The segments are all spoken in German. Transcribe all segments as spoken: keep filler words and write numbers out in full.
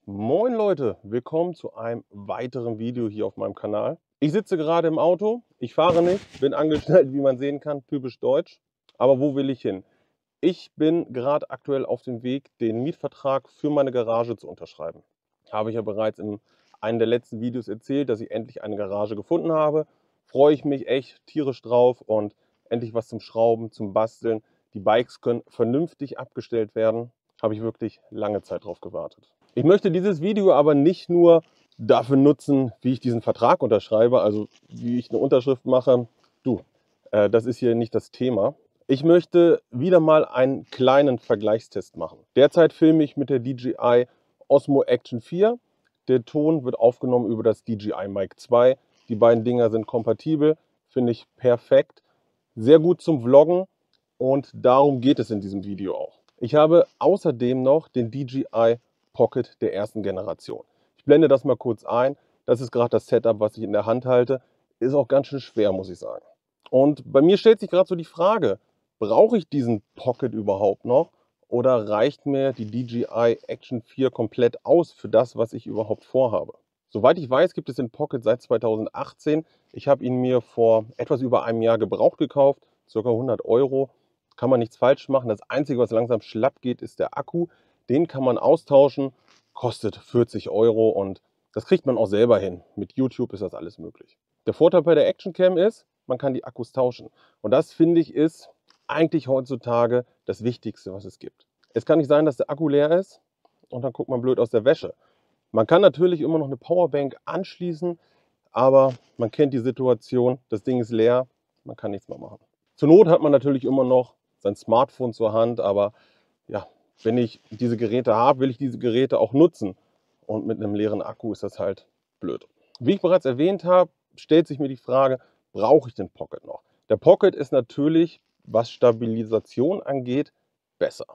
Moin Leute, willkommen zu einem weiteren Video hier auf meinem Kanal. Ich sitze gerade im Auto, ich fahre nicht, bin angestellt, wie man sehen kann, typisch deutsch. Aber wo will ich hin? Ich bin gerade aktuell auf dem Weg, den Mietvertrag für meine Garage zu unterschreiben. Habe ich ja bereits in einem der letzten Videos erzählt, dass ich endlich eine Garage gefunden habe. Freue ich mich echt tierisch drauf und endlich was zum Schrauben, zum Basteln. Die Bikes können vernünftig abgestellt werden. Habe ich wirklich lange Zeit drauf gewartet. Ich möchte dieses Video aber nicht nur dafür nutzen, wie ich diesen Vertrag unterschreibe, also wie ich eine Unterschrift mache. Du, äh, das ist hier nicht das Thema. Ich möchte wieder mal einen kleinen Vergleichstest machen. Derzeit filme ich mit der D J I Osmo Action vier. Der Ton wird aufgenommen über das D J I Mic zwei. Die beiden Dinger sind kompatibel, finde ich perfekt. Sehr gut zum Vloggen und darum geht es in diesem Video auch. Ich habe außerdem noch den D J I Pocket der ersten Generation. Ich blende das mal kurz ein. Das ist gerade das Setup, was ich in der Hand halte. Ist auch ganz schön schwer, muss ich sagen. Und bei mir stellt sich gerade so die Frage, brauche ich diesen Pocket überhaupt noch oder reicht mir die D J I Action vier komplett aus für das, was ich überhaupt vorhabe? Soweit ich weiß, gibt es den Pocket seit zweitausendachtzehn. Ich habe ihn mir vor etwas über einem Jahr gebraucht gekauft, ca. hundert Euro. Kann man nichts falsch machen. Das Einzige, was langsam schlapp geht, ist der Akku. Den kann man austauschen, kostet vierzig Euro und das kriegt man auch selber hin. Mit YouTube ist das alles möglich. Der Vorteil bei der Action Cam ist, man kann die Akkus tauschen. Und das, finde ich, ist eigentlich heutzutage das Wichtigste, was es gibt. Es kann nicht sein, dass der Akku leer ist und dann guckt man blöd aus der Wäsche. Man kann natürlich immer noch eine Powerbank anschließen, aber man kennt die Situation, das Ding ist leer, man kann nichts mehr machen. Zur Not hat man natürlich immer noch sein Smartphone zur Hand, aber ja, wenn ich diese Geräte habe, will ich diese Geräte auch nutzen. Und mit einem leeren Akku ist das halt blöd. Wie ich bereits erwähnt habe, stellt sich mir die Frage, brauche ich den Pocket noch? Der Pocket ist natürlich, was Stabilisation angeht, besser.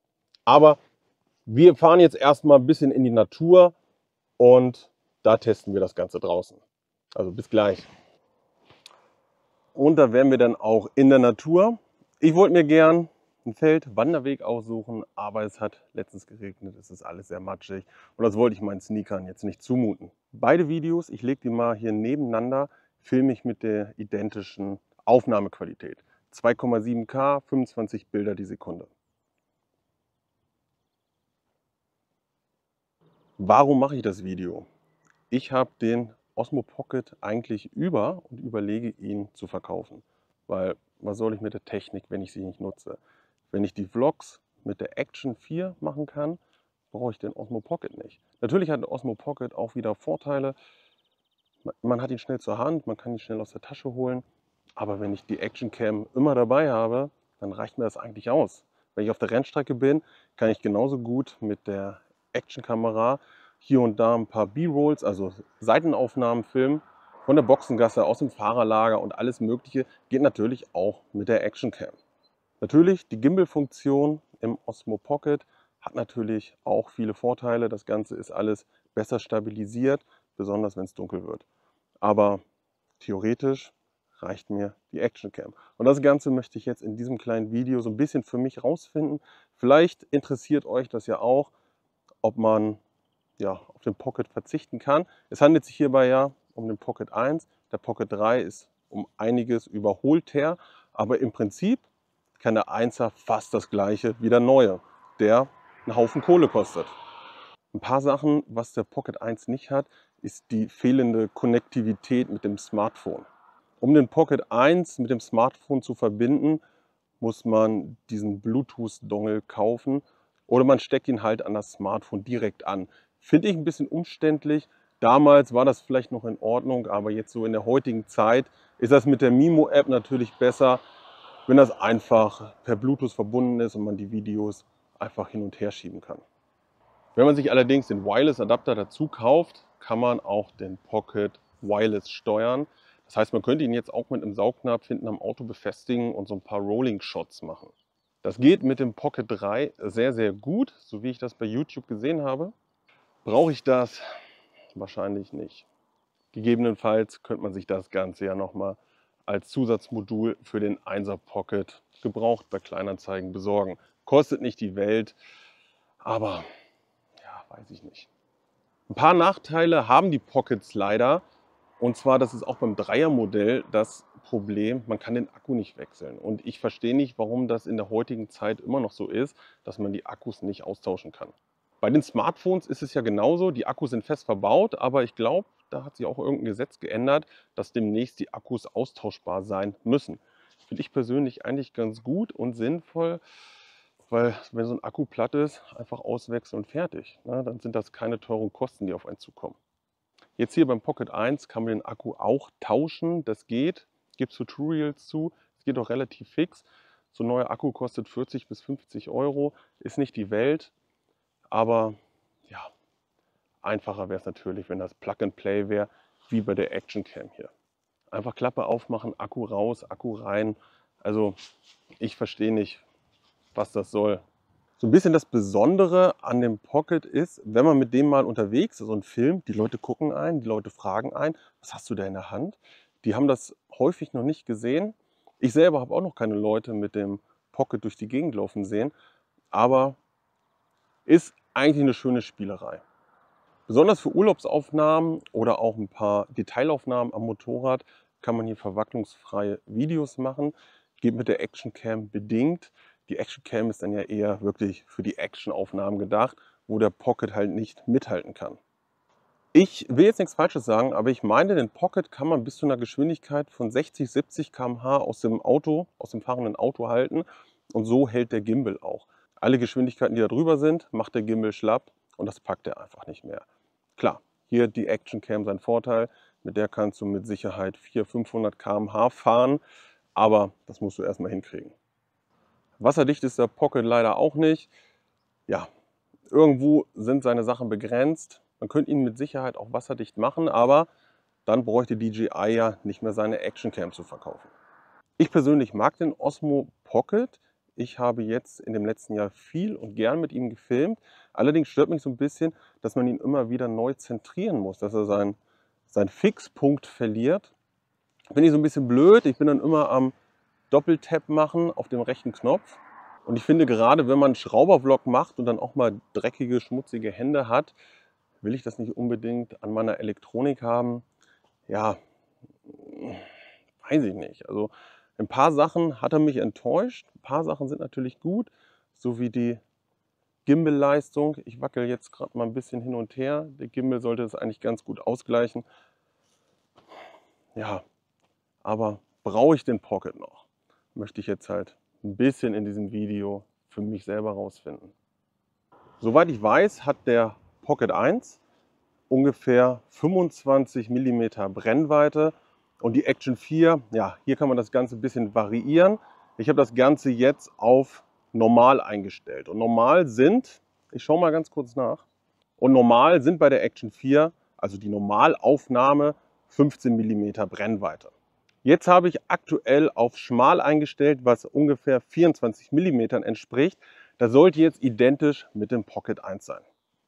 Aber wir fahren jetzt erstmal ein bisschen in die Natur und da testen wir das Ganze draußen. Also bis gleich. Und da wären wir dann auch in der Natur. Ich wollte mir gern einen Feldwanderweg aussuchen, aber es hat letztens geregnet, es ist alles sehr matschig und das wollte ich meinen Sneakern jetzt nicht zumuten. Beide Videos, ich lege die mal hier nebeneinander, filme ich mit der identischen Aufnahmequalität. zwei Komma sieben K, fünfundzwanzig Bilder die Sekunde. Warum mache ich das Video? Ich habe den Osmo Pocket eigentlich über und überlege, ihn zu verkaufen. Weil, was soll ich mit der Technik, wenn ich sie nicht nutze? Wenn ich die Vlogs mit der Action vier machen kann, brauche ich den Osmo Pocket nicht. Natürlich hat der Osmo Pocket auch wieder Vorteile. Man hat ihn schnell zur Hand, man kann ihn schnell aus der Tasche holen. Aber wenn ich die Action Cam immer dabei habe, dann reicht mir das eigentlich aus. Wenn ich auf der Rennstrecke bin, kann ich genauso gut mit der Action-Kamera hier und da ein paar B-Rolls, also Seitenaufnahmen filmen, von der Boxengasse, aus dem Fahrerlager und alles Mögliche geht natürlich auch mit der Action Cam. Natürlich, die Gimbal-Funktion im Osmo Pocket hat natürlich auch viele Vorteile. Das Ganze ist alles besser stabilisiert, besonders wenn es dunkel wird. Aber theoretisch reicht mir die Action Cam. Und das Ganze möchte ich jetzt in diesem kleinen Video so ein bisschen für mich rausfinden. Vielleicht interessiert euch das ja auch, ob man ja, auf den Pocket verzichten kann. Es handelt sich hierbei ja um den Pocket eins. Der Pocket drei ist um einiges überholter, aber im Prinzip kann der Einser fast das gleiche wie der neue, der einen Haufen Kohle kostet. Ein paar Sachen, was der Pocket eins nicht hat, ist die fehlende Konnektivität mit dem Smartphone. Um den Pocket eins mit dem Smartphone zu verbinden, muss man diesen Bluetooth-Dongle kaufen oder man steckt ihn halt an das Smartphone direkt an. Finde ich ein bisschen umständlich. Damals war das vielleicht noch in Ordnung, aber jetzt so in der heutigen Zeit ist das mit der Mimo-App natürlich besser, wenn das einfach per Bluetooth verbunden ist und man die Videos einfach hin und her schieben kann. Wenn man sich allerdings den Wireless-Adapter dazu kauft, kann man auch den Pocket Wireless steuern. Das heißt, man könnte ihn jetzt auch mit einem Saugnapf hinten am Auto befestigen und so ein paar Rolling-Shots machen. Das geht mit dem Pocket drei sehr, sehr gut, so wie ich das bei YouTube gesehen habe. Brauche ich das? Wahrscheinlich nicht. Gegebenenfalls könnte man sich das Ganze ja nochmal als Zusatzmodul für den einser Pocket gebraucht bei Kleinanzeigen besorgen. Kostet nicht die Welt, aber ja, weiß ich nicht. Ein paar Nachteile haben die Pockets leider. Und zwar, das ist auch beim Dreier-Modell das Problem, man kann den Akku nicht wechseln. Und ich verstehe nicht, warum das in der heutigen Zeit immer noch so ist, dass man die Akkus nicht austauschen kann. Bei den Smartphones ist es ja genauso, die Akkus sind fest verbaut, aber ich glaube, da hat sich auch irgendein Gesetz geändert, dass demnächst die Akkus austauschbar sein müssen. Finde ich persönlich eigentlich ganz gut und sinnvoll, weil wenn so ein Akku platt ist, einfach auswechseln und fertig. Ne? Dann sind das keine teuren Kosten, die auf einen zukommen. Jetzt hier beim Pocket eins kann man den Akku auch tauschen. Das geht. Gibt es Tutorials zu. Es geht auch relativ fix. So ein neuer Akku kostet vierzig bis fünfzig Euro. Ist nicht die Welt. Aber ja, einfacher wäre es natürlich, wenn das Plug and Play wäre, wie bei der Action Cam hier. Einfach Klappe aufmachen, Akku raus, Akku rein. Also ich verstehe nicht, was das soll. So ein bisschen das Besondere an dem Pocket ist, wenn man mit dem mal unterwegs ist und filmt, die Leute gucken ein, die Leute fragen ein, was hast du da in der Hand? Die haben das häufig noch nicht gesehen. Ich selber habe auch noch keine Leute mit dem Pocket durch die Gegend laufen sehen, aber ist eigentlich eine schöne Spielerei. Besonders für Urlaubsaufnahmen oder auch ein paar Detailaufnahmen am Motorrad kann man hier verwacklungsfreie Videos machen. Geht mit der Action Cam bedingt. Die Action Cam ist dann ja eher wirklich für die Action-Aufnahmen gedacht, wo der Pocket halt nicht mithalten kann. Ich will jetzt nichts Falsches sagen, aber ich meine, den Pocket kann man bis zu einer Geschwindigkeit von sechzig, siebzig Kilometer pro Stunde aus dem Auto, aus dem fahrenden Auto halten. Und so hält der Gimbal auch. Alle Geschwindigkeiten, die da drüber sind, macht der Gimbal schlapp und das packt er einfach nicht mehr. Klar, hier die Action Cam sein Vorteil. Mit der kannst du mit Sicherheit vierhundert, fünfhundert Kilometer pro Stunde fahren, aber das musst du erstmal hinkriegen. Wasserdicht ist der Pocket leider auch nicht. Ja, irgendwo sind seine Sachen begrenzt. Man könnte ihn mit Sicherheit auch wasserdicht machen, aber dann bräuchte D J I ja nicht mehr seine Action Cam zu verkaufen. Ich persönlich mag den Osmo Pocket. Ich habe jetzt in dem letzten Jahr viel und gern mit ihm gefilmt. Allerdings stört mich so ein bisschen, dass man ihn immer wieder neu zentrieren muss, dass er seinen, seinen Fixpunkt verliert. Finde ich so ein bisschen blöd. Ich bin dann immer am Doppeltap machen auf dem rechten Knopf. Und ich finde, gerade wenn man einen Schraubervlog macht und dann auch mal dreckige, schmutzige Hände hat, will ich das nicht unbedingt an meiner Elektronik haben. Ja, weiß ich nicht. Also ein paar Sachen hat er mich enttäuscht. Ein paar Sachen sind natürlich gut, so wie die Gimbal-Leistung. Ich wackel jetzt gerade mal ein bisschen hin und her. Der Gimbal sollte das eigentlich ganz gut ausgleichen. Ja, aber brauche ich den Pocket noch? Möchte ich jetzt halt ein bisschen in diesem Video für mich selber rausfinden. Soweit ich weiß, hat der Pocket eins ungefähr fünfundzwanzig Millimeter Brennweite und die Action vier, ja, hier kann man das Ganze ein bisschen variieren. Ich habe das Ganze jetzt auf normal eingestellt und normal sind, ich schaue mal ganz kurz nach, und normal sind bei der Action vier, also die Normalaufnahme, fünfzehn Millimeter Brennweite. Jetzt habe ich aktuell auf schmal eingestellt, was ungefähr vierundzwanzig Millimeter entspricht. Das sollte jetzt identisch mit dem Pocket eins sein.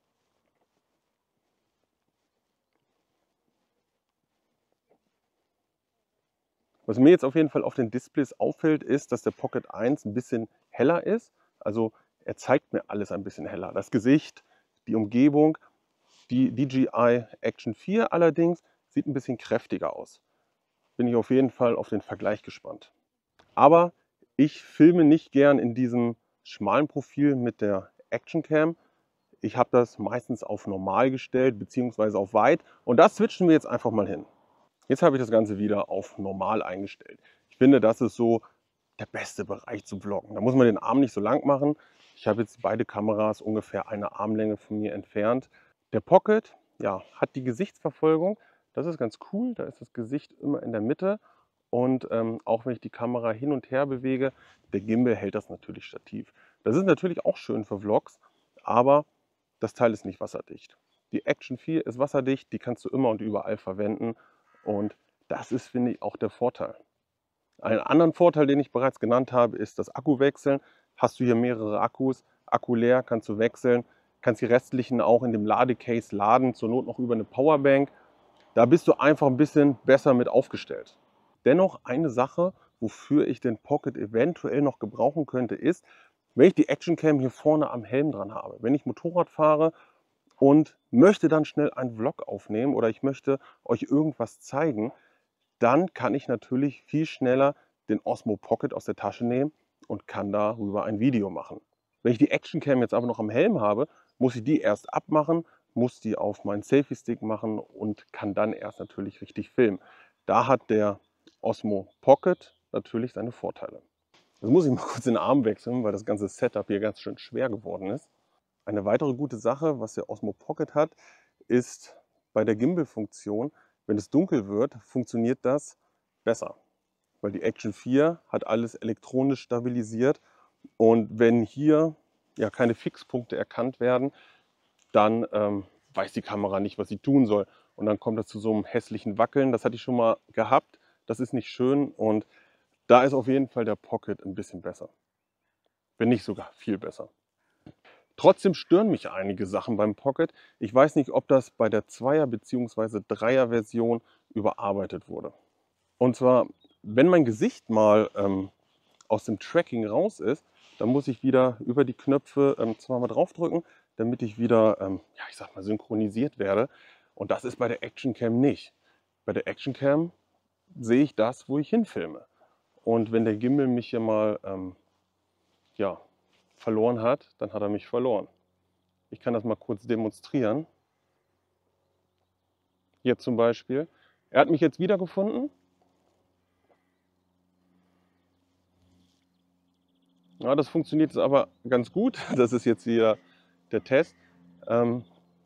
Was mir jetzt auf jeden Fall auf den Displays auffällt, ist, dass der Pocket eins ein bisschen heller ist. Also er zeigt mir alles ein bisschen heller. Das Gesicht, die Umgebung. Die D J I Action vier allerdings sieht ein bisschen kräftiger aus. Bin ich auf jeden Fall auf den Vergleich gespannt. Aber ich filme nicht gern in diesem schmalen Profil mit der Action Cam. Ich habe das meistens auf normal gestellt bzw. auf weit und das switchen wir jetzt einfach mal hin. Jetzt habe ich das Ganze wieder auf normal eingestellt. Ich finde, das ist so der beste Bereich zu vloggen. Da muss man den Arm nicht so lang machen. Ich habe jetzt beide Kameras ungefähr eine Armlänge von mir entfernt. Der Pocket, ja, hat die Gesichtsverfolgung. Das ist ganz cool. Da ist das Gesicht immer in der Mitte. Und ähm, auch wenn ich die Kamera hin und her bewege, der Gimbal hält das natürlich stativ. Das ist natürlich auch schön für Vlogs, aber das Teil ist nicht wasserdicht. Die Action vier ist wasserdicht, die kannst du immer und überall verwenden. Und das ist, finde ich, auch der Vorteil. Einen anderen Vorteil, den ich bereits genannt habe, ist das Akkuwechseln. Hast du hier mehrere Akkus, Akku leer, kannst du wechseln, kannst die restlichen auch in dem Ladecase laden, zur Not noch über eine Powerbank. Da bist du einfach ein bisschen besser mit aufgestellt. Dennoch eine Sache, wofür ich den Pocket eventuell noch gebrauchen könnte, ist, wenn ich die Action Cam hier vorne am Helm dran habe. Wenn ich Motorrad fahre und möchte dann schnell einen Vlog aufnehmen oder ich möchte euch irgendwas zeigen, dann kann ich natürlich viel schneller den Osmo Pocket aus der Tasche nehmen und kann darüber ein Video machen. Wenn ich die Actioncam jetzt aber noch am Helm habe, muss ich die erst abmachen, muss die auf meinen Selfie-Stick machen und kann dann erst natürlich richtig filmen. Da hat der Osmo Pocket natürlich seine Vorteile. Jetzt muss ich mal kurz den Arm wechseln, weil das ganze Setup hier ganz schön schwer geworden ist. Eine weitere gute Sache, was der Osmo Pocket hat, ist bei der Gimbal-Funktion, wenn es dunkel wird, funktioniert das besser. Weil die Action vier hat alles elektronisch stabilisiert und wenn hier ja keine Fixpunkte erkannt werden, dann ähm, weiß die Kamera nicht, was sie tun soll. Und dann kommt es zu so einem hässlichen Wackeln. Das hatte ich schon mal gehabt. Das ist nicht schön und da ist auf jeden Fall der Pocket ein bisschen besser. Wenn nicht sogar viel besser. Trotzdem stören mich einige Sachen beim Pocket. Ich weiß nicht, ob das bei der Zweier- bzw. Dreier-Version überarbeitet wurde. Und zwar, wenn mein Gesicht mal ähm, aus dem Tracking raus ist, dann muss ich wieder über die Knöpfe ähm, zweimal draufdrücken, damit ich wieder, ähm, ja, ich sag mal, synchronisiert werde. Und das ist bei der Actioncam nicht. Bei der Actioncam sehe ich das, wo ich hinfilme. Und wenn der Gimbal mich hier mal ähm, ja, verloren hat, dann hat er mich verloren. Ich kann das mal kurz demonstrieren. Hier zum Beispiel. Er hat mich jetzt wiedergefunden. Ja, das funktioniert jetzt aber ganz gut. Das ist jetzt hier der Test. Ähm,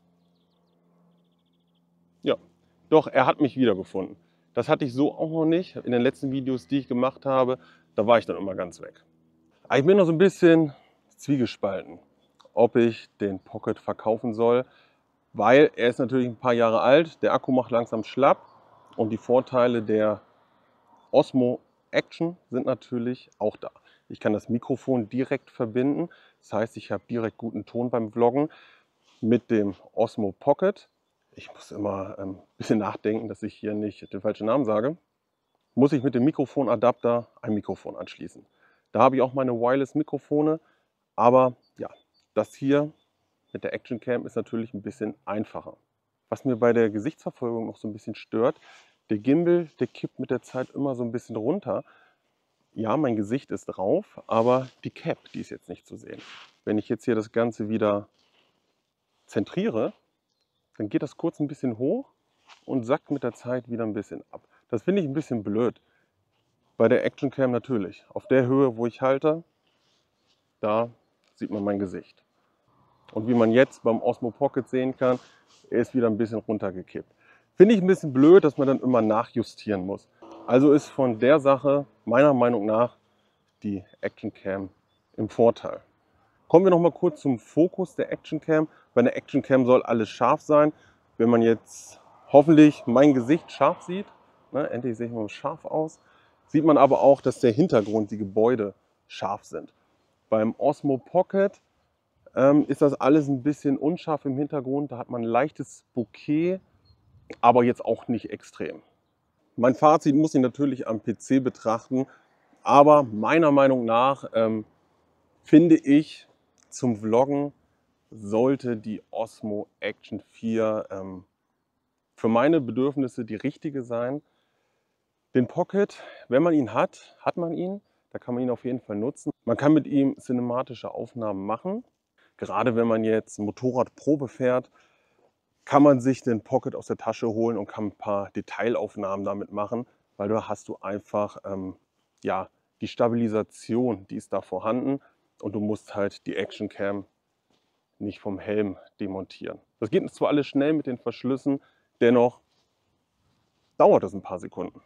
ja, doch, er hat mich wiedergefunden. Das hatte ich so auch noch nicht. In den letzten Videos, die ich gemacht habe, da war ich dann immer ganz weg. Aber ich bin noch so ein bisschen zwiegespalten, ob ich den Pocket verkaufen soll, weil er ist natürlich ein paar Jahre alt, der Akku macht langsam schlapp und die Vorteile der Osmo Action sind natürlich auch da. Ich kann das Mikrofon direkt verbinden, das heißt, ich habe direkt guten Ton beim Vloggen mit dem Osmo Pocket. Ich muss immer ein bisschen nachdenken, dass ich hier nicht den falschen Namen sage. Muss ich mit dem Mikrofonadapter ein Mikrofon anschließen. Da habe ich auch meine Wireless-Mikrofone, aber ja, das hier mit der Actioncam ist natürlich ein bisschen einfacher. Was mir bei der Gesichtsverfolgung noch so ein bisschen stört, der Gimbal, der kippt mit der Zeit immer so ein bisschen runter. Ja, mein Gesicht ist drauf, aber die Cap, die ist jetzt nicht zu sehen. Wenn ich jetzt hier das Ganze wieder zentriere, dann geht das kurz ein bisschen hoch und sackt mit der Zeit wieder ein bisschen ab. Das finde ich ein bisschen blöd. Bei der Actioncam natürlich. Auf der Höhe, wo ich halte, da sieht man mein Gesicht. Und wie man jetzt beim Osmo Pocket sehen kann, er ist wieder ein bisschen runtergekippt. Finde ich ein bisschen blöd, dass man dann immer nachjustieren muss. Also ist von der Sache meiner Meinung nach die Actioncam im Vorteil. Kommen wir noch mal kurz zum Fokus der Actioncam. Bei der Actioncam soll alles scharf sein. Wenn man jetzt hoffentlich mein Gesicht scharf sieht, ne, endlich sehe ich mal scharf aus, sieht man aber auch, dass der Hintergrund, die Gebäude scharf sind. Beim Osmo Pocket ähm, ist das alles ein bisschen unscharf im Hintergrund. Da hat man ein leichtes Bokeh, aber jetzt auch nicht extrem. Mein Fazit muss ich natürlich am P C betrachten, aber meiner Meinung nach ähm, finde ich, zum Vloggen sollte die Osmo Action vier ähm, für meine Bedürfnisse die richtige sein. Den Pocket, wenn man ihn hat, hat man ihn. Da kann man ihn auf jeden Fall nutzen. Man kann mit ihm cinematische Aufnahmen machen. Gerade wenn man jetzt Motorradprobe fährt, kann man sich den Pocket aus der Tasche holen und kann ein paar Detailaufnahmen damit machen, weil da hast du einfach ähm, ja, die Stabilisation, die ist da vorhanden und du musst halt die Actioncam nicht vom Helm demontieren. Das geht zwar alles schnell mit den Verschlüssen, dennoch dauert es ein paar Sekunden.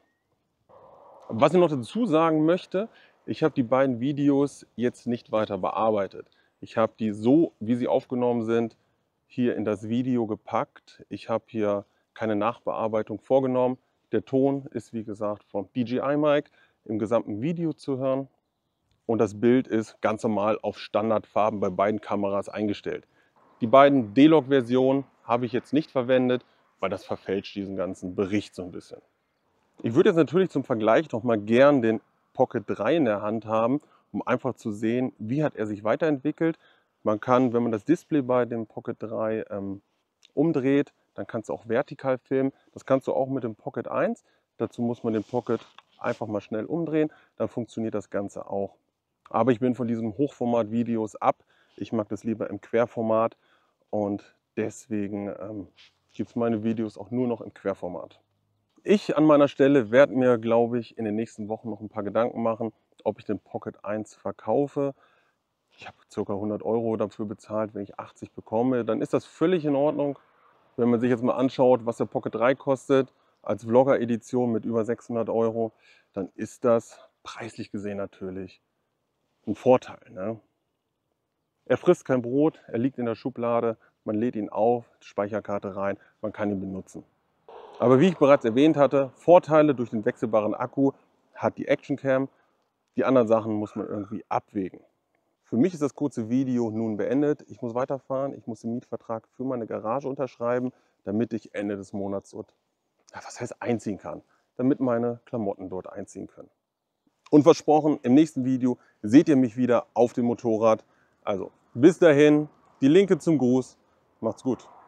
Was ich noch dazu sagen möchte, ich habe die beiden Videos jetzt nicht weiter bearbeitet. Ich habe die so, wie sie aufgenommen sind, hier in das Video gepackt. Ich habe hier keine Nachbearbeitung vorgenommen. Der Ton ist, wie gesagt, vom D J I-Mic im gesamten Video zu hören. Und das Bild ist ganz normal auf Standardfarben bei beiden Kameras eingestellt. Die beiden D-Log-Versionen habe ich jetzt nicht verwendet, weil das verfälscht diesen ganzen Bericht so ein bisschen. Ich würde jetzt natürlich zum Vergleich noch mal gern den Pocket drei in der Hand haben, um einfach zu sehen, wie hat er sich weiterentwickelt. Man kann, wenn man das Display bei dem Pocket drei ähm, umdreht, dann kannst du auch vertikal filmen. Das kannst du auch mit dem Pocket eins. Dazu muss man den Pocket einfach mal schnell umdrehen, dann funktioniert das Ganze auch. Aber ich bin von diesem Hochformat-Videos ab. Ich mag das lieber im Querformat und deswegen ähm, gibt es meine Videos auch nur noch im Querformat. Ich an meiner Stelle werde mir, glaube ich, in den nächsten Wochen noch ein paar Gedanken machen, ob ich den Pocket eins verkaufe. Ich habe ca. hundert Euro dafür bezahlt. Wenn ich achtzig bekomme, dann ist das völlig in Ordnung. Wenn man sich jetzt mal anschaut, was der Pocket drei kostet, als Vlogger-Edition mit über sechshundert Euro, dann ist das preislich gesehen natürlich ein Vorteil, ne? Er frisst kein Brot, er liegt in der Schublade, man lädt ihn auf, Speicherkarte rein, man kann ihn benutzen. Aber wie ich bereits erwähnt hatte, Vorteile durch den wechselbaren Akku hat die Actioncam. Die anderen Sachen muss man irgendwie abwägen. Für mich ist das kurze Video nun beendet. Ich muss weiterfahren, ich muss den Mietvertrag für meine Garage unterschreiben, damit ich Ende des Monats dort, ja, was heißt einziehen kann, damit meine Klamotten dort einziehen können. Und versprochen, im nächsten Video seht ihr mich wieder auf dem Motorrad. Also bis dahin, die Linke zum Gruß, macht's gut.